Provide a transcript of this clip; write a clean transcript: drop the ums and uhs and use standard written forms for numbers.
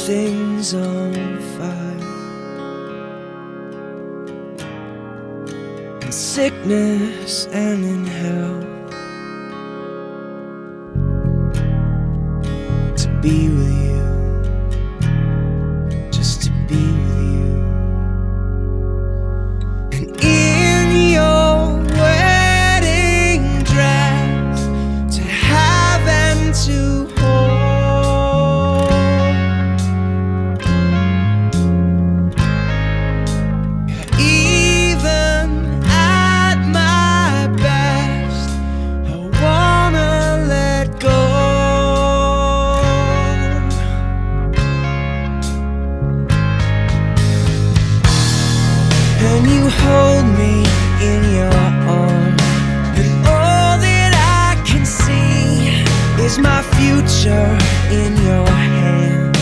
everything's on fire, in sickness and in health, to be with you, just to be with you. And in your wedding dress, to have and to hold, even at my best, I wanna let go. And you hold me in your arms, and all that I can see is my future in your hands.